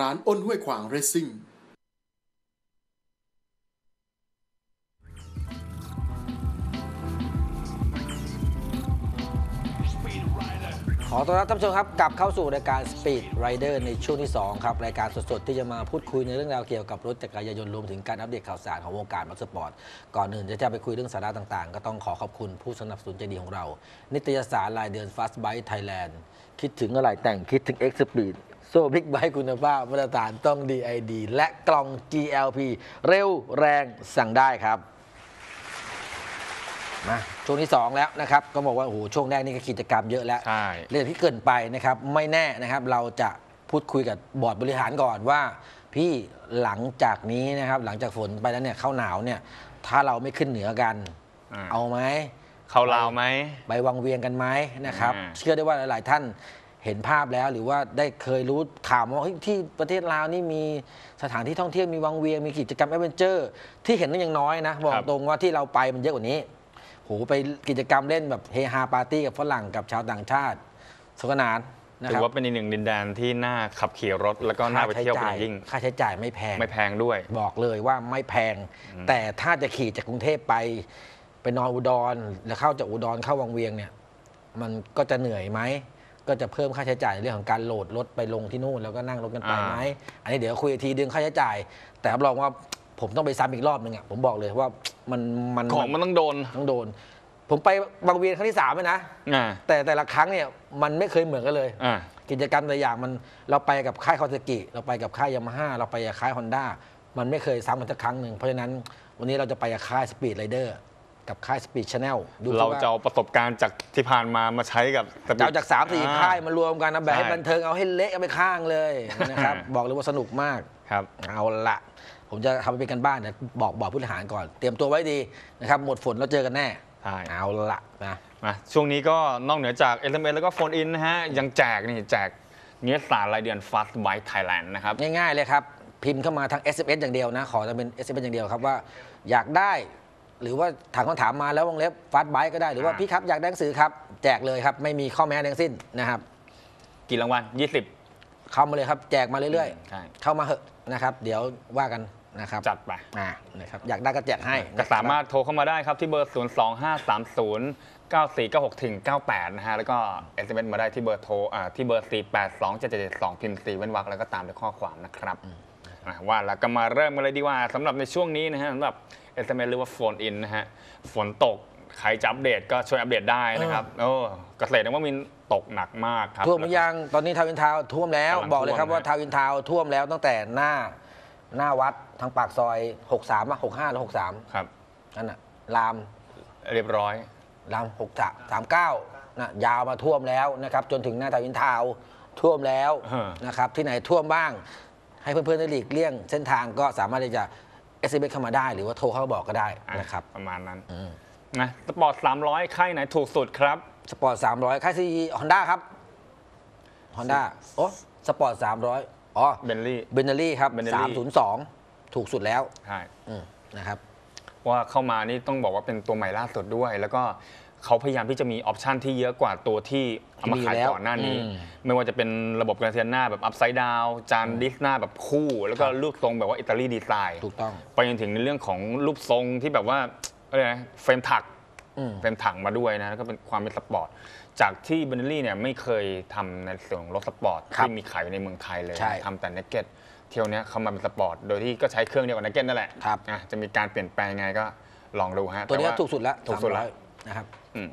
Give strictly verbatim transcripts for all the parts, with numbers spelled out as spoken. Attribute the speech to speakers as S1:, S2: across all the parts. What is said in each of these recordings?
S1: ร้านอ้นห้วยขวางเรซซิ่ง
S2: ขอต้อนรับท่านผู้ชมครับกลับเข้าสู่รายการ Speed Rider ในช่วงที่สองครับรายการสดๆที่จะมาพูดคุยในเรื่องราวเกี่ยวกับรถจักรยานยนต์รวมถึงการอัปเดตข่าวสารของวงการมอเตอร์สปอร์ตก่อนอื่นจะจะไปคุยเรื่องสาระต่างๆก็ต้องขอขอบคุณผู้สนับสนุนใจดีของเรานิตยสารรายเดือน Fast Bike Thailand คิดถึงอะไรแต่งคิดถึง X Speed โซ่บิ๊กไบค์คุณภาพมาตรฐานต้อง ดี ไอ ดี และกล่อง จี แอล พี เร็วแรงสั่งได้ครับมาช่วงที่สองแล้วนะครับก็บอกว่าโอ้โหช่วงแรกนี่ก็กิจกรรมเยอะแล้วเรื่องที่เกินไปนะครับไม่แน่นะครับเราจะพูดคุยกับบอร์ดบริหารก่อนว่าพี่หลังจากนี้นะครับหลังจากฝนไปแล้วเนี่ยเข้าหนาวเนี่ยถ้าเราไม่ขึ้นเหนือกันเอาไหม
S3: เข้าลาวไหม
S2: ไปวังเวียงกันไหมนะครับเชื่อได้ว่าหลายๆท่านเห็นภาพแล้วหรือว่าได้เคยรู้ข่าวว่าที่ประเทศลาวนี่มีสถานที่ท่องเที่ยวมีวังเวียงมีกิจกรรมแอดเวนเจอร์ที่เห็นนั้นยังน้อยนะบอกตรงว่าที่เราไปมันเยอะกว่านี้โหไปกิจกรรมเล่นแบบเฮฮาปาร์ตี้กับฝรั่งกับชาวต่างชาติสนุกสนาน
S3: ถือว่าเป็นอีกหนึ่งดินแดนที่น่าขับขี่รถแล้วก็น่าไปเที่ยวเป็นยิ่ง
S2: ค่าใช้จ่ายไม่แพง
S3: ไม่แพงด้วย
S2: บอกเลยว่าไม่แพงแต่ถ้าจะขี่จากกรุงเทพไปไปนอนอุดรแล้วเข้าจากอุดรเข้าวังเวียงเนี่ยมันก็จะเหนื่อยไหมก็จะเพิ่มค่าใช้จ่ายในเรื่องของการโหลดรถไปลงที่นู่นแล้วก็นั่งรถกันไปไหมอันนี้เดี๋ยวคุยทีเดือนค่าใช้จ่ายแต่รับรองว่าผมต้องไปซ้ำอีกรอบนึงอ่ะผมบอกเลยว่ามันมัน
S3: ของมันต้องโดน
S2: ต้องโดนผมไปบางเวียนครั้งที่สามเลยนะแต่แต่ละครั้งเนี่ยมันไม่เคยเหมือนกันเลยกิจกรรมแต่อย่างมันเราไปกับค่ายคาวาซากิเราไปกับค่ายยามาฮ่าเราไปกับค่ายฮอนด้ามันไม่เคยซ้ำกันสักครั้งหนึ่งเพราะฉะนั้นวันนี้เราจะไปกับค่ายสปีดไรเดอร์กับค่ายสปีดชาแนล
S3: เราจะเอาประสบการณ์จากที่ผ่านมามาใช้กับ
S2: เอาจากสามสี่ค่ายมารวมกันนะแบบให้บันเทิงเอาให้เละเอาไปข้างเลยนะครับบอกเลยว่าสนุกมาก
S3: ครับ
S2: เอาละผมจะทำเป็นกันบ้านเนี่ยบอกบอกผู้บริหารก่อนเตรียมตัวไว้ดีนะครับหมดฝนแล้วเจอกันแน่เอาละนะ
S3: มาช่วงนี้ก็นอกเหนือจาก เอส เอ็ม เอส แล้วก็โฟนอินนะฮะยังแจกนี่แจกเนื้อสารรายเดือน Fast Bike Thailand นะครับ
S2: ง่ายๆเลยครับพิมพ์เข้ามาทาง เอส เอ็ม เอส อย่างเดียวนะขอจะเป็น เอส เอ็ม เอส อย่างเดียวครับว่าอยากได้หรือว่าถามคำถามมาแล้ววงเล็บ Fast Bike ก็ได้หรือว่าพี่ครับอยากได้หนังสือครับแจกเลยครับไม่มีข้อแม้ทั้งสิ้นนะครับ
S3: กี่รางวัลยี่สิบ
S2: เข้ามาเลยครับแจกมาเรื่อยๆเข้ามาเหอะนะครับเดี๋ยวว่ากันนะครับ
S3: จัดไป
S2: นะครับอยากได้ก็แจกให้
S3: ก็สามารถโทรเข้ามาได้ครับที่เบอร์ ศูนย์ สอง ห้า สาม ศูนย์ เก้า สี่ เก้า หก ถึง เก้า แปด นะฮะแล้วก็ เอส เอ็ม เอส มาได้ที่เบอร์โทรที่เบอร์ สี่ แปด สอง เจ็ด เจ็ด สอง พิมพ์สี่เว้นวรรคแล้วก็ตามด้วยข้อความนะครับว่าแล้วก็มาเริ่มกันเลยดีกว่าสำหรับในช่วงนี้นะฮะสำหรับ เอส เอ็ม เอส หรือว่าโฟนอินนะฮะฝนตกใครจะอัปเดตก็ช่วยอัปเดตได้นะครับโอ้เกษตรว่ามีตกหนักมากครับ
S2: ท่วมยังตอนนี้ทาวน์อินทาวน์ท่วมแล้วบอกเลยครับว่าทาวน์อินทาวน์ท่วมแล้วตั้งแต่หน้าหน้าวัดทางปากซอยหกสิบสามอ่ะหกสิบห้าหรือหกสิบสาม
S3: ครับ
S2: นั่นน่ะลาม
S3: เรียบร้อย
S2: ลามหกสิบสาม เก้านะยาวมาท่วมแล้วนะครับจนถึงหน้าทาวน์อินทาวน์ท่วมแล้วนะครับที่ไหนท่วมบ้างให้เพื่อนๆได้หลีกเลี่ยงเส้นทางก็สามารถที่จะ เอส เอ็ม เอส เข้ามาได้หรือว่าโทรเข้าบอกก็ได้นะครับ
S3: ประมาณนั้นนะสปอร์ตสามร้อยค่ายไหนถูกสุดครับ
S2: สปอร์ตสามร้อยค่ายซีฮอนด้าครับฮอนด้าโอ้สปอร์ตสามร้อยอ๋อ
S3: เบนลี่
S2: เบนลี่ครับสามศูนย์สองถูกสุดแล้ว
S3: ใช่
S2: นะครับ
S3: ว่าเข้ามานี่ต้องบอกว่าเป็นตัวใหม่ล่าสุดด้วยแล้วก็เขาพยายามที่จะมีออปชันที่เยอะกว่าตัวที่เอามาขายก่อนหน้านี้ไม่ว่าจะเป็นระบบกระเทียนหน้าแบบอัพไซด์ดาวจานดิสหน้าแบบคู่แล้วก็รูปทรงแบบว่าอิตาลีดีไซน์
S2: ถูกต้อง
S3: ไปจนถึงในเรื่องของรูปทรงที่แบบว่าอะไรนะเฟรมถักเฟรมถังมาด้วยนะแล้วก็เป็นความเป็นสปอร์ตจากที่เบนลี่เนี่ยไม่เคยทำในส่วนของรถสปอร์ตที่มีขายในเมืองไทยเลยทำแต่เนกเก็ตเที่ยวนี้เขามาเป็นสปอร์ตโดยที่ก็ใช้เครื่องเดียวกับเนกเก็ตนั่นแหละจะมีการเปลี่ยนแปลงไงก็ลองดูฮะ
S2: ตัวนี้ถูกสุดแล้ว
S3: ถูกสุดแล้ว
S2: นะครับ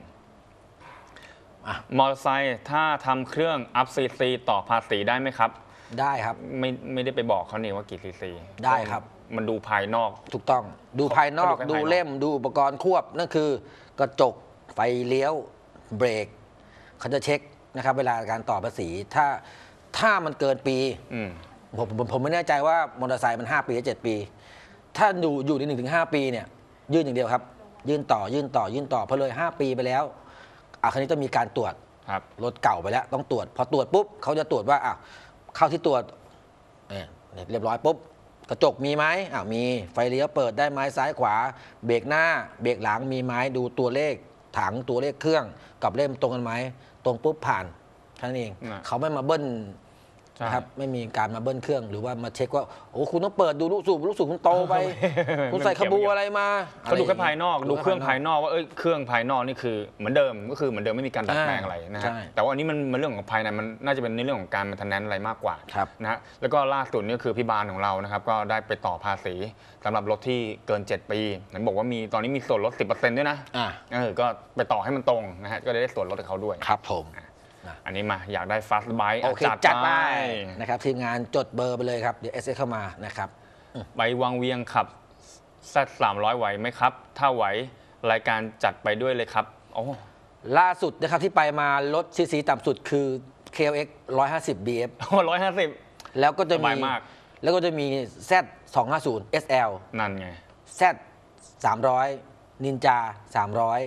S3: มอเตอร์ไซค์ถ้าทำเครื่องอัพซีซีต่อภาษีได้ไหมครับ
S2: ได้ครับ
S3: ไม่ไม่ได้ไปบอกเขาเนี่ยว่ากี่ซีซี
S2: ได้ครับ
S3: มันดูภายนอก
S2: ถูกต้องดูภายนอกดูเล่มดูอุปกรณ์ควบนั่นคือกระจกไฟเลี้ยวเบรกเขาจะเช็คนะครับเวลาการต่อภาษีถ้าถ้ามันเกินปีผมผมไม่แน่ใจว่ามอเตอร์ไซค์มันห้าปีหรือเจ็ดปีถ้าอยู่อยู่ในหนึ่งถึงห้าปีเนี่ยยื่นอย่างเดียวครับยื่นต่อยื่นต่อยื่นต่อพอเลยห้าปีไปแล้วอ่ะคราวนี้ต้องมีการตรวจรถเก่าไปแล้วต้องตรวจพอตรวจปุ๊บเขาจะตรวจว่าอ่ะเข้าที่ตรวจเรียบร้อยปุ๊บกระจกมีไหมอ่ะมีไฟเลี้ยวเปิดได้ไหมซ้ายขวาเบรกหน้าเบรกหลังมีไหมดูตัวเลขถังตัวเลขเครื่องกับเล่มตรงกันไหมตรงปุ๊บผ่านท่านเองเขาไม่มาเบิ้ลนะครับไม่มีการมาเบิ้ลเครื่องหรือว่ามาเช็คว่าโอ้คุณต้องเปิดดูลูกสูบลูกสูบคุณโตไป คุณใส่ขบูอะไรมา
S3: เขาดูแค่ภายนอก
S2: ะไร
S3: ดูเครื่อง
S2: แค่
S3: ภายนอกว่าเอ้ยเครื่องภายนอกนี่คือเหมือนเดิมก็คือเหมือนเดิมไม่มีการดัดแปลงอะไรนะฮะ
S2: ใช่
S3: แต่ว่าอันนี้มันมันเรื่องของภายในมันน่าจะเป็นในเรื่องของการมันทันแนนอะไรมากกว่า
S2: ครับ
S3: นะฮะแล้วก็ล่าสุดนี่คือพี่บาลของเรานะครับก็ได้ไปต่อภาษีสำหรับรถที่เกินเจ็ดปีเห็นบอกว่ามีตอนนี้มีส่วนลด สิบเปอร์เซ็นต์ ด้วยนะ
S2: อ่า
S3: เออก็ไปต่อให้มันตรงนะฮะก็ได้ส่วนลดกับเขาด้วย
S2: ครับผม
S3: อันนี้มาอยากได้ fast bike
S2: โอเคจัดไปนะครับทีมงานจดเบอร์ไปเลยครับเดี๋ยวเอสเอเข้ามานะครับ
S3: ไปวังเวียงขับ แซด สามร้อยไหวไหมครับ ถ้าไหวรายการจัดไปด้วยเลยครับโอ้
S2: ล่าสุดนะครับที่ไปมารถซีซีต่ำสุดคือ เค แอล เอ็กซ์ หนึ่งร้อยห้าสิบ บี เอฟ
S3: ร้อยห้าสิบ
S2: แล้วก็จะ
S3: ส
S2: มี
S3: บายมาก
S2: แล้วก็จะมี แซด สองห้าศูนย์ เอส แอล
S3: นั่นไง
S2: แซด สามร้อย Ninja สามร้อย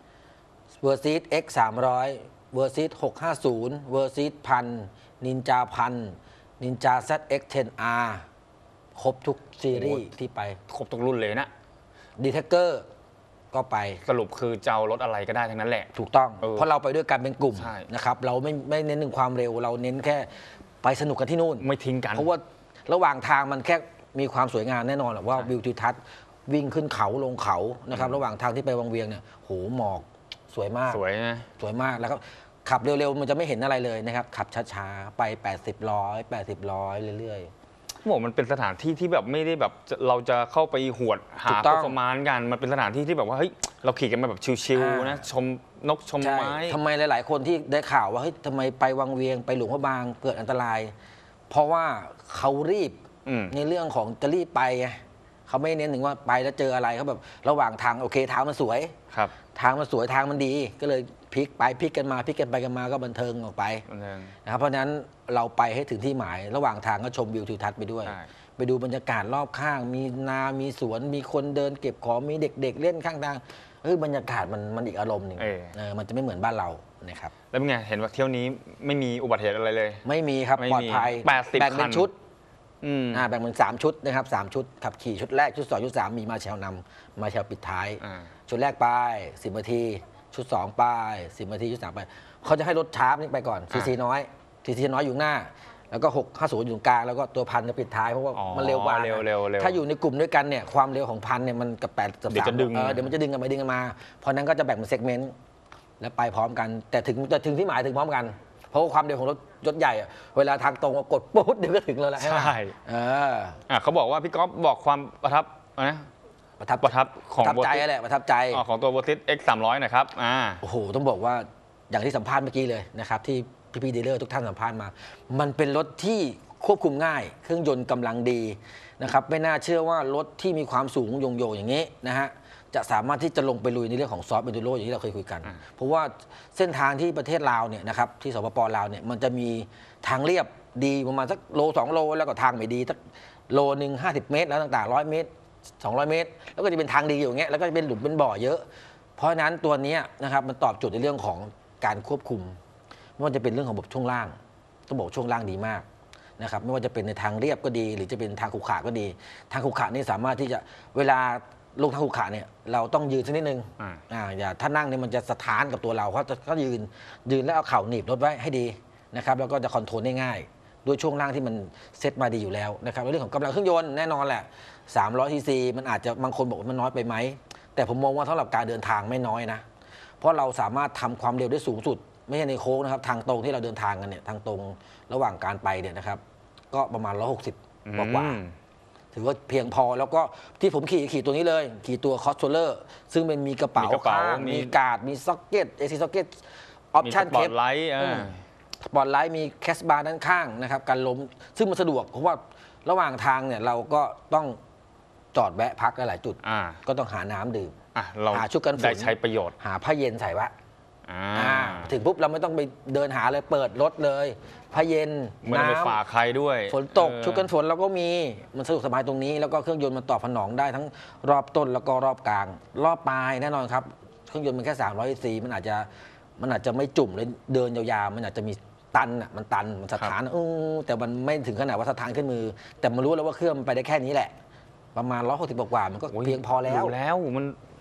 S2: Versys X สามร้อย Versys หกห้าศูนย์ Versys พัน Ninja พัน Ninja แซด เอ็กซ์ เท็น อาร์ ครบทุกซีรีส์ที่ไป
S3: ครบทุกรุ่นเลยนะ
S2: Detector ก็ไป
S3: สรุปคือจะเอารถอะไรก็ได้ทั้งนั้นแหละ
S2: ถูกต้อง
S3: เออ
S2: เพราะเราไปด้วยกันเป็นกลุ่ม
S3: ใช่
S2: นะครับ เราไม่ไม่เน้นถึงความเร็ว เราเน้นแค่ไปสนุกกันที่นู่น
S3: ไม่ทิ้งกัน
S2: เพราะว่าระหว่างทางมันแค่มีความสวยงามแน่นอนแหละว่า
S3: ใช่
S2: วิวทิวทัศน์วิ่งขึ้นเขาลงเขานะครับ ระหว่างทางที่ไปวังเวียงเนี่ยโหหมอกสวยมาก
S3: สวยนะ
S2: สวยมากแล้วก็ขับเร็วๆ มันจะไม่เห็นอะไรเลยนะครับ ขับช้าๆ ไป แปดสิบ ร้อย แปดสิบ ร้อยเรื่อย
S3: บอกมันเป็นสถานที่ที่แบบไม่ได้แบบจะเราจะเข้าไปหวดหา
S2: ถูกต้อง
S3: โปรมานกันมันเป็นสถานที่ที่แบบว่าเฮ้ยเราขี่กันมาแบบชิล
S2: อ่า
S3: ๆนะชมนกชม
S2: ๆ ใช่
S3: ไม้
S2: ทำไมหลายๆ คนที่ได้ข่าวว่าเฮ้ยทำไมไปวังเวียงไปหลวงพระบางเกิดอันตราย เพราะว่าเขารีบ
S3: อืม
S2: ในเรื่องของจะรีบไปไงเขาไม่เน้นถึงว่าไปแล้วเจออะไรเขาแบบระหว่างทางโอเคทางมันสวย
S3: ครับ
S2: ทางมันสวยทางมันดี ก็เลยพลิกไปพลิกกันมาพลิกกันไปกันมาก็บันเทิงออกไป
S3: บันเทิง
S2: นะครับเพราะฉะนั้นเราไปให้ถึงที่หมาย ระหว่างทางก็ชมวิวทิวทัศน์ไปด้วย
S3: ใช่
S2: ไปดูบรรยากาศรอบข้าง มีนามีสวน มีคนเดินเก็บของมีเด็ก ๆ เล่นข้างทางเฮ้ยบรรยากาศมันมันอีกอารมณ์หนึ่ง
S3: เออ
S2: เออมันจะไม่เหมือนบ้านเรานะครับ
S3: แล้วเป็นไงเห็นว่าเที่ยวนี้ไม่มีอุบัติเหตุอะไรเลย
S2: ไม่มีครับ
S3: ไม่มี
S2: ปลอดภัย
S3: แปดสิบ
S2: แบ่งเป็
S3: คั
S2: น
S3: น
S2: ชุด
S3: อืม
S2: อ่าแบ่งเป็นสามชุดนะครับสามชุดขับขี่ชุดแรกชุดสองชุดสามมีมาแชลนำมาแชลปิดท้าย
S3: อ่า
S2: ชุดแรกไปสิบนาที ชุดสองไปสิบนาทีชุดสามไปเขาจะให้รถชาร์ปนี่ไปก่อนซีซีน้อยซีซีน้อยอยู่หน้า แล้วก็หกห้าศูนย์อยู่กลางแล้วก็ตัวพันจะปิดท้ายเพราะว่า
S3: อ๋อ
S2: มันเร็วกว่า
S3: เร็วเร็วเร็ว
S2: ถ้าอยู่ในกลุ่มด้วยกันเนี่ยความเร็วของพันเนี่ยมันกับแปดกับ
S3: เดี๋ยว
S2: สาม
S3: จะดึง
S2: เออเดี๋ยวมันจะดึงกันไปดึงกันมา เพราะนั้นก็จะแบ่งเป็นเซกเมนต์แล้วไปพร้อมกัน แต่ถึงแต่ถึงที่หมายถึงพร้อมกัน เพราะว่าความเร็วของรถรถใหญ่อะเวลาทางตรงกดปุ๊บเดี๋ยวก็ถึงแล้วแหละ
S3: ใช่
S2: ไหมเออ
S3: อ่ะเขาบอกว่าพี่ก๊อฟบอกความประทับอะไรนะ
S2: ประทับ
S3: ประทับของ
S2: ประทับใจ
S3: Versys
S2: แหละประทับใจ
S3: อ๋อของตัว Versys X สามร้อยหนะครับอ่า
S2: โอ้โห ต้องบอกว่าอย่างที่สัมภาษณ์เมื่อกี้เลยนะครับที่พี่ๆดีลเลอร์ทุกท่านสัมภาษณ์มา มันเป็นรถที่ควบคุมง่าย เครื่องยนต์กำลังดีนะครับไม่น่าเชื่อว่ารถที่มีความสูงโยงๆอย่างนี้นะฮะจะสามารถที่จะลงไปลุยในเรื่องของซอฟต์เอนดูโรอย่างที่เราเคยคุยกัน เพราะว่าเส้นทางที่ประเทศลาวเนี่ยนะครับที่สปปลาวเนี่ยมันจะมีทางเรียบดีประมาณสักโลสองโลแล้วก็ทางไม่ดีสักโลหนึ่งห้าสิบเมตรแล้วต่างๆร้อยเมตรสองร้อยเมตร แล้วก็จะเป็นทางดีอยู่อย่างเงี้ยแล้วก็จะเป็นหลุมเป็นบ่อเยอะ เพราะฉะนั้นตัวนี้นะครับมันตอบโจทย์ในเรื่องของการควบคุมไม่ว่าจะเป็นเรื่องของระบบช่วงล่างต้องบอกช่วงล่างดีมากนะครับไม่ว่าจะเป็นในทางเรียบก็ดี หรือจะเป็นทางขรุขระก็ดี ทางขรุขระนี่สามารถที่จะเวลาลงทางขรุขระเนี่ยเราต้องยืนสักนิดนึง
S3: อ่า
S2: อ่าอย่าถ้านั่งเนี่ยมันจะสะท้านกับตัวเราเขาจะก็ยืนยืนแล้วเอาเข่าหนีบรถไว้ให้ดีนะครับแล้วก็จะคอนโทรลได้ง่ายด้วยช่วงล่างที่มันเซตมาดีอยู่แล้วนะครับเรื่องของกำลังเครื่องยนต์แน่นอนแหละสามร้อยซีซีมันอาจจะบางคนบอกว่ามันน้อยไปไหมแต่ผมมองว่าสำหรับการเดินทางไม่น้อยนะ เพราะเราสามารถทำความเร็วได้สูงสุด ไม่ใช่ในโค้งนะครับทางตรงที่เราเดินทางกันเนี่ยทางตรงระหว่างการไปเนี่ยนะครับ ก็ประมาณหนึ่งร้อยหกสิบกว่า
S3: อืม
S2: ๆถือว่าเพียงพอแล้วก็ที่ผมขี่ขี่ตัวนี้เลย ขี่ตัวคอสโทรเลอร์ซึ่งเป็นมีกระเป๋า
S3: มีกระเป๋า
S2: ข้าง
S3: มี
S2: มีการ์ดมีซ็อกเก็ตเอซีซ็อกเก็ตออป
S3: มี
S2: ชั่น
S3: สปอ
S2: เค
S3: ร์ตไลท์อ่า
S2: สปอร์ตไลท์มีแคสบาร์ด้านข้างนะครับการล้มซึ่งมันสะดวกเพราะว่าระหว่างทางเนี่ยเราก็ต้องจอดแวะพักหลายๆจุด
S3: อ่า
S2: ก็ต้องหาน้ำดื่ม
S3: อ่ะเรา
S2: หาชุดกันฝน
S3: ได้ใช้ประโยชน์
S2: หาผ้าเย็นใส่ไวะ
S3: อ่า
S2: อ่าถึงปุ๊บเราไม่ต้องไปเดินหาเลยเปิดรถเลยผ้าเย็น
S3: ไม่ต้องไป
S2: น้ำ
S3: ฝากใครด้วย
S2: ฝนตก
S3: เออ
S2: ชุดกันฝนเราก็มีมันสะดวกสบายตรงนี้ แล้วก็เครื่องยนต์มันตอบสนองได้ทั้งรอบต้นแล้วก็รอบกลาง รอบปลายแน่นอนครับ เครื่องยนต์มันแค่สามร้อยซีซีมันอาจจะมันอาจจะไม่จุ่มเลยเดินยาวๆมันอาจจะมีตันอ่ะมันตันมันสถานอือแต่มันไม่ถึงขนาดว่าสถานขึ้นมือ แต่มันรู้แล้วว่าเครื่องมันไปได้แค่นี้แหละ ประมาณร้อยหกสิบกว่าๆมันก็
S3: โอ้ย
S2: เพียงพอแล้ว
S3: รู้แล้วมัน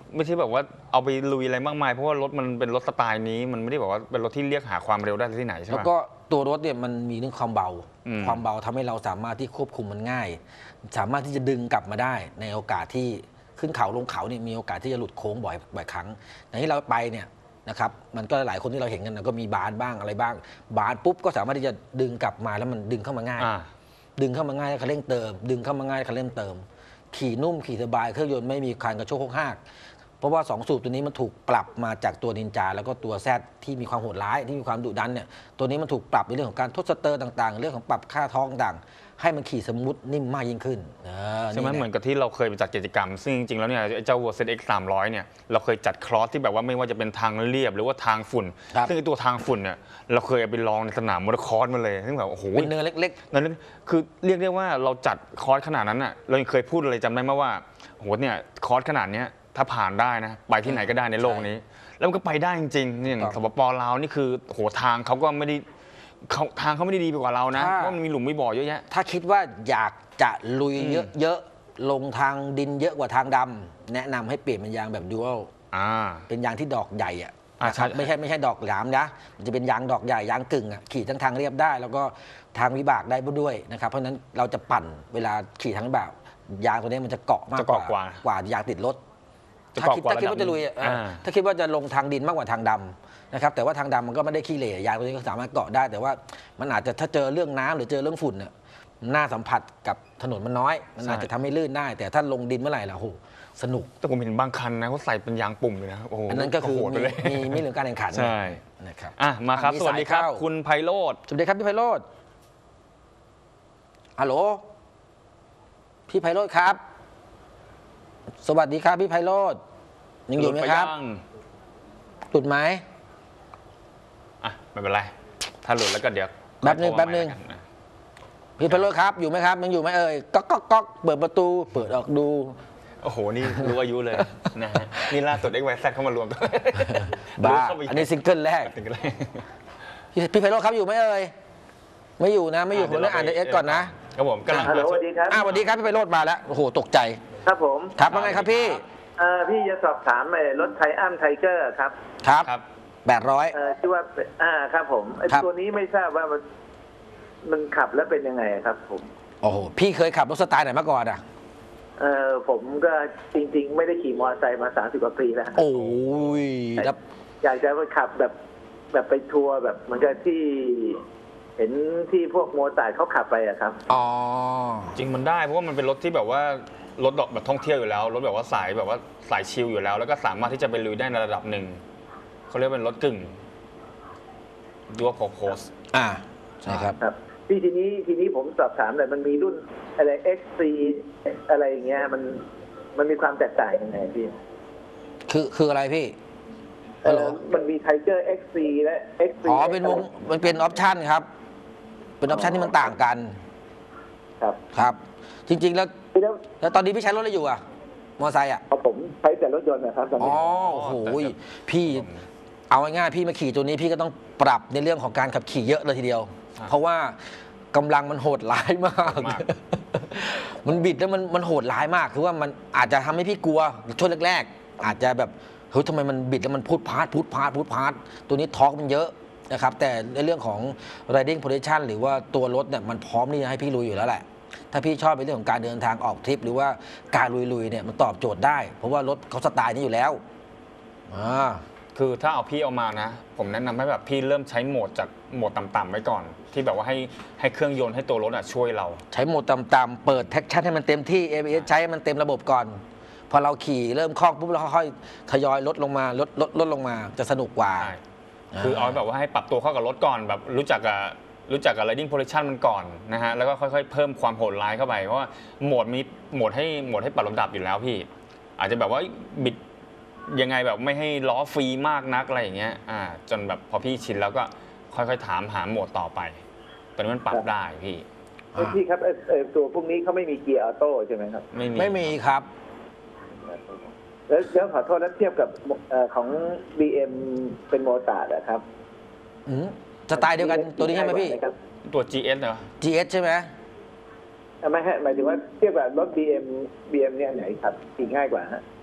S3: ไม่ใช่แบบว่าเอาไปลุยอะไรมากมายเพราะว่ารถมันเป็นรถสไตล์นี้มันไม่ได้แบบว่าเป็นรถที่เรียกหาความเร็วได้ที่ไหนใช่ไหม
S2: แล้วก็ตัวรถเนี่ยมันมีเรื่องความเบา
S3: อืม
S2: ความเบาทำให้เราสามารถที่ควบคุมมันง่าย สามารถที่จะดึงกลับมาได้ในโอกาสที่ขึ้นเขาลงเขาเนี่ยมีโอกาสที่จะหลุดโค้งบ่อยบ่อยครั้งอย่างที่เราไปเนี่ยนะครับมันก็หลายคนที่เราเห็นกันนะก็มีบานบ้างอะไรบ้าง บานปุ๊บก็สามารถที่จะดึงกลับมาแล้วมันดึงเข้ามาง่าย
S3: อ่า
S2: ดึงเข้ามาง่ายแล้วคันเร่งเติม ดึงเข้ามาง่ายคันเร่งเติม ขี่นุ่มขี่สบายเครื่องยนต์ไม่มีการกระโชกโคกหักเพราะว่าสองสูบตัวนี้มันถูกปรับมาจากตัวนินจาแล้วก็ตัวแซดที่มีความโหดร้ายที่มีความดุดันเนี่ยตัวนี้มันถูกปรับในเรื่องของการทดสเตอร์ต่างๆ เรื่องของปรับค่าท้องต่างๆให้มันขี่สมูทนิ่มมากยิ่งขึ้นเออ
S3: ใช่ไหม
S2: นี่แหละ
S3: เหมือนกับที่เราเคยไปจัดกิจกรรม ซึ่งจริงๆแล้วเนี่ยไอ้เจ้า เซด เอ็กซ์ สามร้อยเนี่ยเราเคยจัดครอสที่แบบว่าไม่ว่าจะเป็นทางเรียบหรือว่าทางฝุ่น
S2: ครับ
S3: ซึ่งไอ้ตัวทางฝุ่นเนี่ยเราเคยเอาไปลองในสนามมอเตอร์คอร์สมาเลยซึ่งแบบโอ้โห
S2: เป็นเนินเล็ก
S3: นั่นคือเรียกได้ว่าเราจัดคอร์สขนาดนั้นน่ะเรายังเคยพูดอะไรจำได้ไหมว่าโหเนี่ยคอร์สขนาดเนี้ยถ้าผ่านได้นะไปที่ไหนก็ได้ในโลกนี้ แล้วมันก็ไปได้จริงๆเนี่ย
S2: ครับ
S3: สปปลาวนี่คือโหทางเขาก็ไม่ได้เขาทางเขาไม่ได้ดีไปกว่าเรานะ
S2: ถ้า
S3: เพราะมันมีหลุมมีบ่อเยอะแยะ
S2: ๆ ถ้าคิดว่าอยากจะลุย
S3: อืม
S2: เยอะๆลงทางดินเยอะกว่าทางดำแนะนำให้เปลี่ยนเป็นยางแบบดูอัล
S3: อ่า
S2: เป็นยางที่ดอกใหญ่อะ
S3: อ่า
S2: นะครับ
S3: ใช่
S2: ไม่ใช่ไม่ใช่ดอกหลามนะมันจะเป็นยางดอกใหญ่ยางกึ่งอะขี่ทั้งทางเรียบได้ แล้วก็ทางวิบากได้ด้วยนะครับเพราะฉะนั้นเราจะปั่นเวลาขี่ทางวิบากยางตัวนี้มันจะเกาะมาก
S3: จะ
S2: ก
S3: เกาะ
S2: ว่าก
S3: ว่า
S2: กว่ายางติดรถ
S3: จะ
S2: ถ้า
S3: เกาะ
S2: คิด
S3: กว่า
S2: ถ้าคิด
S3: ระดับ
S2: ว่าจะลุยอะเออ
S3: อ่า
S2: ถ้าคิดว่าจะลงทางดินมากกว่าทางดำนะครับแต่ว่าทางดำมันก็ไม่ได้ขี้เหร่ยางตัวนี้ก็สามารถเกาะได้ แต่ว่ามันอาจจะถ้าเจอเรื่องน้ำหรือเจอเรื่องฝุ่นเนี่ยหน้าสัมผัสกับถนนมันน้อย มันอาจจะทำให้ลื่นได้ แต่ถ้าลงดินเมื่อไหร่ล่ะโหสนุก
S3: แต่ผมเห็นบางคันนะเขาใส่เป็นยางปุ่มเลยนะโอ้โห
S2: อันนั้นก็คือ
S3: โหดไป
S2: มี
S3: เลย
S2: มีมีเรื่องการแข่งขัน
S3: ใช่
S2: นะครับ
S3: อ่ะมาครับ
S2: อ่ะมี
S3: สวัสดีครับ
S2: สายเข้า
S3: คุณไพโรธ
S2: สวัสดีครับพี่ไพโรธฮัลโหลพี่ไพโรธครับ สวัสดีครับพี่ไพโรธยังอยู่ไหมครับ
S3: หลุดปยัง
S2: หลุดไหม
S3: อ่ะไม่เป็นไร ถ้าหลุดแล้วก็เดี๋ยว
S2: แป๊บนึง
S3: ค่อยโทร
S2: แป๊บนึง
S3: มาใหม่แล้วกัะ
S2: พี่ไพโรธครับอยู่ไหมครับยังอยู่ไหมเอ่ยก๊อกก๊อกก๊อกเปิดประตู เปิดออกดู
S3: โอ้โห นี่รู้อายุเลยนะฮะนี่ล่าสุด เอ็กซ์ วาย แซด เข้ามารวมตัว
S2: บ้า
S3: รู้เข้ไป
S2: อันนี้ซิงเกิลแรก
S3: ถึงอะไร
S2: พี่พี่ไพโรธครับอยู่ไหมเอ่ยไม่อยู่นะไม่อยู่ผมต้องอ่านในเอสก่อนนะครับ
S3: ผมกำลัง
S1: ฮัลโหลสวัสดีครับ
S2: อ้าวสวัสดีครับพี่ไพโรธมาแล้วโอ้โหตกใจ
S1: ครับผม
S2: ครับว่าไงครับพี่
S1: เอ่อพี่จะสอบถามไอ้รถไทอัมไทเกอร์ครับ
S2: ครับ
S3: ครับ
S2: แปดร้อย
S1: เอ่อชื่อว่าอ่าครับผมไอ้
S2: ครับ
S1: ตัวนี้ไม่ทราบว่ามันมันขับแล้วเป็นยังไงครับ ผม
S2: โอ้โหพี่เคยขับรถสไตล์ไหนมาก่อนอ่ะ
S1: เอ่อผมก็จริง ๆ ไม่ได้ขี่มอเตอร์ไซค์มาสามสิบกว่าปีแล้ว
S2: โอ้ยแล้ว
S1: อยากจะไปขับแบบแบบไปทัวร์แบบเหมือนกับที่ เห็นที่พวกโมตายเขาขับไปอะครับ
S2: อ๋อ
S3: จริงมันได้เพราะว่ามันเป็นรถที่แบบว่ารถแบบท่องเที่ยวอยู่แล้วรถแบบว่าสายแบบว่าสายชิลอยู่แล้ว แล้วก็สามารถที่จะไปลุยได้ในระดับหนึ่งเขาเรียกเป็นรถกึ่งดูว่าพอโพส
S2: อ่าใช่ครับ
S1: ครับพี่ทีนี้ทีนี้ผมสอบถามหน่อยมันมีรุ่นอะไร เอ็กซ์ ซี อะไรอย่างเงี้ยมันมันมีความแตกต่างยังไงพี่
S2: คือคืออะไรพี่
S1: เอ
S2: ฮัลโหล
S1: อมันมีไทเกอร์ เอ็กซ์ ซี และ เอ็กซ์ ซี
S2: อ๋อเป็นวงมันเป็นออปชันครับ เป็นออปชันที่มันต่างกัน
S1: ครับ
S2: ครับ จริง ๆ แล้ว
S1: แล้ว
S2: แล้วตอนนี้พี่ใช้รถอะไรอยู่อ่ะ มอเตอร์ไซค์อ่ะ
S1: พอผมใช้แต่รถยนต์นะครับตอน
S2: อ๋
S1: นี้
S2: อโอ้โหพี่เอาง่ายๆพี่มาขี่ตัวนี้พี่ก็ต้องปรับในเรื่องของการขับขี่เยอะเลยทีเดียว เพราะว่ากำลังมันโหดร้ายมาก
S3: มาก
S2: มันบิดแล้วมันมันโหดร้ายมาก คือว่ามันอาจจะทำให้พี่กลัวช่วงแรกๆ อาจจะแบบเฮ้ยทำไมมันบิดแล้วมันพูดพาร์ทพูดพาร์ทพูดพาร์ทตัวนี้ทอร์กมันเยอะนะครับ แต่ในเรื่องของ riding position หรือว่าตัวรถเนี่ยมันพร้อมที่จะให้พี่ลุยอยู่แล้วแหละ ถ้าพี่ชอบในเรื่องของการเดินทางออกทริปหรือว่าการลุยๆเนี่ยมันตอบโจทย์ได้ เพราะว่ารถเขาสไตล์นี้อยู่แล้วอ่า
S3: คือถ้าเอาพี่เอามานะ ผมแนะนำให้แบบพี่เริ่มใช้โหมดจากโหมดต่ำๆไว้ก่อน ที่แบบว่าให้ให้เครื่องยนต์ให้ตัวรถอะช่วยเรา
S2: ใช้โหมดต่ำๆเปิดแท็กชั่นให้มันเต็มที่ เอ บี เอส ใช้ให้มันเต็มระบบก่อน พอเราขี่เริ่มคล่องปุ๊บเราค่อยๆทยอยลดลงมาลดลดลดลงมาจะสนุกกว่า
S3: ใช่ คือเอาแบบว่าให้ปรับตัวเข้ากับรถก่อนแบบรู้จักกับรู้จักกับ riding position มันก่อนนะฮะแล้วก็ค่อยๆเพิ่มความโหดร้ายเข้าไปเพราะว่าโหมดมีโหมดให้โหมดให้ปรับลำดับอยู่แล้วพี่ อาจจะแบบว่าบิดยังไงแบบไม่ให้ล้อฟรีมากนักอะไรอย่างเงี้ยอ่าจนแบบพอพี่ชินแล้วก็ค่อยๆถามหาโหมดต่อไปตอนนี้มันปรับได้พี่
S1: เอ้ยพี่ครับเอ่อเอ่อตัวพวกนี้เขาไม่มีเกียร์ออโต้ใช่ไหมครับ
S3: ไม่มี
S2: ไม่มีครับ
S1: แล้วแล้วขอโทษแล้วเทียบกับเอ่อของ บี เอ็ม เป็นโมตาร์ดอะครับ
S2: อืมสไตล์เดียวกันตัวนี้ใช่ไหมพี่
S1: ครับ
S3: ตัว จี เอส เหรอ
S2: จี เอส ใช่ไหม
S1: ไม่ฮะหมายถึงว่าเทียบกับรถ บี เอ็ม บี เอ็ม เนี่ยไหนครับขี่ง่ายกว่าฮะ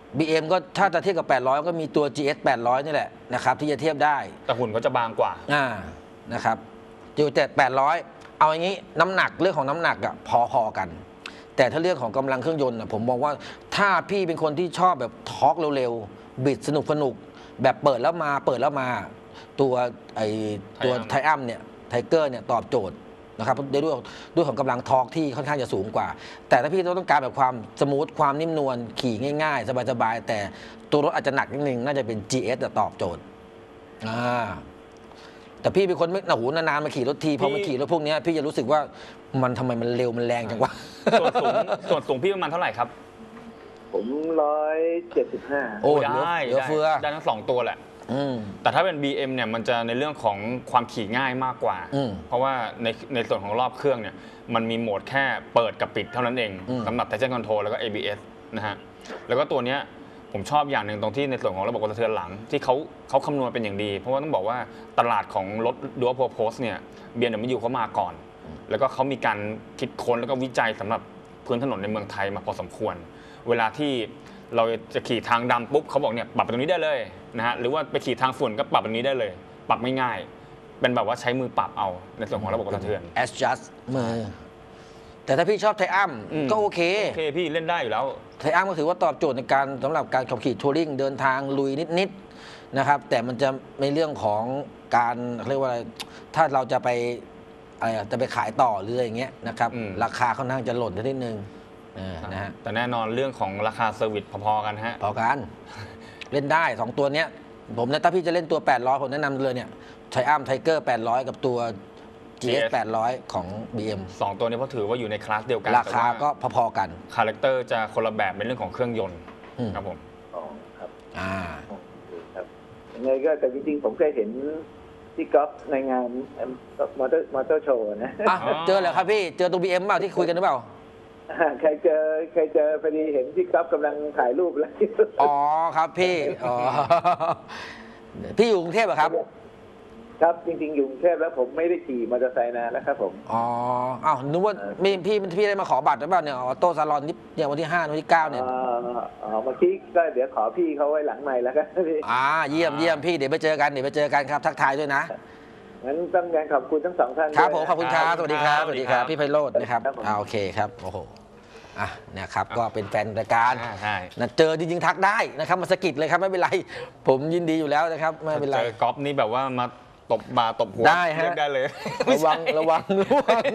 S2: บี เอ็ม ก็ถ้าจะเทียบกับแปดร้อยก็มีตัว จี เอส แปดร้อยนี่แหละนะครับที่จะเทียบได้
S3: แต่หุ่นเขาจะบางกว่า
S2: อ่านะครับอยู่แต่แปดร้อยเอาอย่างนี้น้ำหนักเรื่องของน้ำหนักอะพอๆกัน แต่ถ้าเรื่องของกำลังเครื่องยนต์อะผมมองว่าถ้าพี่เป็นคนที่ชอบแบบทอร์กเร็วๆบิดสนุกสนุกแบบเปิดแล้วมาเปิดแล้วมาตัวไอตัวไท
S3: Triumph
S2: อัมเนี่ยไทเกอร์เนี่ยตอบโจทย์นะครับด้วยด้วยด้วยของกำลังทอร์กที่ค่อนข้างจะสูงกว่า แต่ถ้าพี่ต้องการแบบความสมูทความนิ่มนวลขี่ง่ายๆ สบายๆแต่ตัวรถอาจจะหนักนิดนึงน่าจะเป็น จี เอส อะตอบโจทย์อ่าแต่พี่เป็นคนไม่หนาหูนานๆมาขี่รถทีพอมาขี่รถพวกเนี้ยพี่จะรู้สึกว่ามันทำไมมันเร็วมันแรงจังวะ
S3: ส่วนสูงส่วนสูงพี่ประมาณเท่าไหร่ครับ
S1: ผมร้อยเจ็ดสิบห้า
S2: โอ้
S3: ได้
S2: เหลือเฟือ
S3: ได้ทั้งสองตัวแหละ
S2: อืม
S3: แต่ถ้าเป็น บี เอ็ม เนี่ยมันจะในเรื่องของความขี่ง่ายมากกว่า
S2: อืม
S3: เพราะว่าในในส่วนของรอบเครื่องเนี่ยมันมีโหมดแค่เปิดกับปิดเท่านั้นเอง
S2: อืม
S3: สำหรับ traction control แล้วก็ เอ บี เอส นะฮะแล้วก็ตัวเนี้ยผมชอบอย่างหนึ่งตรงที่ในส่วนของระบบกระเทือนหลังที่เขาเขาคำนวณเป็นอย่างดี เพราะว่าต้องบอกว่าตลาดของรถ Dual Purpose เนี่ย บี เอ็ม ดับเบิลยู เขามาก่อน แล้วก็เขามีการคิดค้นแล้วก็วิจัยสำหรับพื้นถนนในเมืองไทยมาพอสมควร เวลาที่เราจะขี่ทางดำปุ๊บเขาบอกเนี่ยปรับตรงนี้ได้เลยนะฮะหรือว่าไปขี่ทางฝุ่นก็ปรับตรงนี้ได้เลย ปรับไม่ง่ายเป็นแบบว่าใช้มือปรับเอาในส่วนของระบบกระเทือน
S2: adjust มือแต่ถ้าพี่ชอบไทอัม
S3: อืม
S2: ก็โอเค
S3: โอเคพี่เล่นได้อยู่แล้ว
S2: ไทอัมก็ถือว่าตอบโจทย์ในการสำหรับการขับขี่ทัวริงเดินทางลุยนิดๆนะครับแต่มันจะในเรื่องของการเรียกว่าอะไรถ้าเราจะไปอะไรอะจะไปขายต่อหรืออะไรอย่างเงี้ยนะครับ
S3: อืม
S2: ราคาค่อนข้างจะหล่นนิดนึงเออนะฮะ
S3: แต่แน่นอนเรื่องของราคาเซอร์วิสพอๆกันฮะ
S2: พอกัน เล่นได้สองตัวเนี้ยผมนะถ้าพี่จะเล่นตัวแปดร้อยผมแนะนำเลยเนี่ยไทอัมไทเกอร์แปดร้อยกับตัว จี เอส แปดร้อยของ บี เอ็ม
S3: สองตัวนี้เพราะถือว่าอยู่ในคลาสเดียวกัน
S2: ราคาก็พอๆกัน
S3: คาแรคเตอร์จะคนละแบบในเรื่องของเครื่องยนต์
S2: อืม
S3: ครับผม
S1: อ๋อครับ
S2: อ่า
S1: โอเคครับยังไงก็แต่จริงๆ ผมเคยเห็นที่กอล์ฟในงานมอเตอร์มอเตอร์โชว์นะ
S2: อ่ะเจอเหรอครับพี่เจอตัว บี เอ็ม เปล่าที่คุยกันหรือเปล่า
S1: ใครเจอใครเจอพอดีเห็นที่กอล์ฟกำลังถ่ายรูปแล้ว
S2: อ๋อครับพี่อ๋อพี่อยู่กรุงเทพเหรอครับ
S1: ครับจริงๆ อยู่กรุงเทพแล้วผมไม่ได้ขี่มอเตอร์ไซค์นานแล้วครับผม
S2: อ๋ออ้าวนึกว่ามีพี่พี่ได้มาขอบัตรหรือเปล่าเนี่ยออโต้ซาลอนนี่เนี่ยวันที่ห้าวันที่เก้าเนี่ย
S1: อ๋ออ๋อเมื่อกี้ก็เดี๋ยวขอพี่เขาไว้หลังใหม่แล้วกันพี่
S2: อ่าเยี่ยมเยี่ยมพี่เดี๋ยวไปเจอกันเดี๋ยวไปเจอกันครับทักทายด้วยนะ
S1: งั้นต้องการขอบคุณทั้งสองท่าน
S2: ครับ
S1: ด้วย
S2: ผม
S1: นะ
S2: ขอบคุณครับสวัสดีครับ
S3: ส
S2: ส
S3: วั
S2: วั
S3: ส
S2: ส
S3: ดี
S2: ดี
S3: ค
S2: ค
S3: รั
S2: รับ บพี่ไพโรจน์นะครับ
S1: ครับผม
S2: อ่าโอเคครับโอ้โหอ่ะนะครับก็เป็นแฟนรายการ
S3: อ่าใช่
S2: นะเจอจริงๆทักได้นะครับมาสะกิดเลยครับไม่เป็นไร ผมยินดีอยู่แล้วนะครับไม่เป็นไร
S3: เจอกอล์ฟนี่แบบว่ามาตบบ่าตบหัว
S2: ได้ฮะ
S3: เรียกได้เลย
S2: ระวังระวังระวัง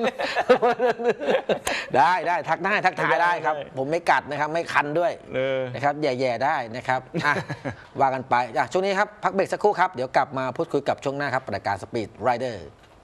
S2: ได้ได้ทักได้ทักทายได้ครับ ผมไม่กัดนะครับไม่คันด้วย
S3: เออ
S2: นะครับแย่ๆได้นะครับอ่ะ ว่ากันไปอ่ะช่วงนี้ครับพักเบรกสักครู่ครับ เดี๋ยวกลับมาพูดคุยกับช่วงหน้าครับรายการสปีดไรเดอร์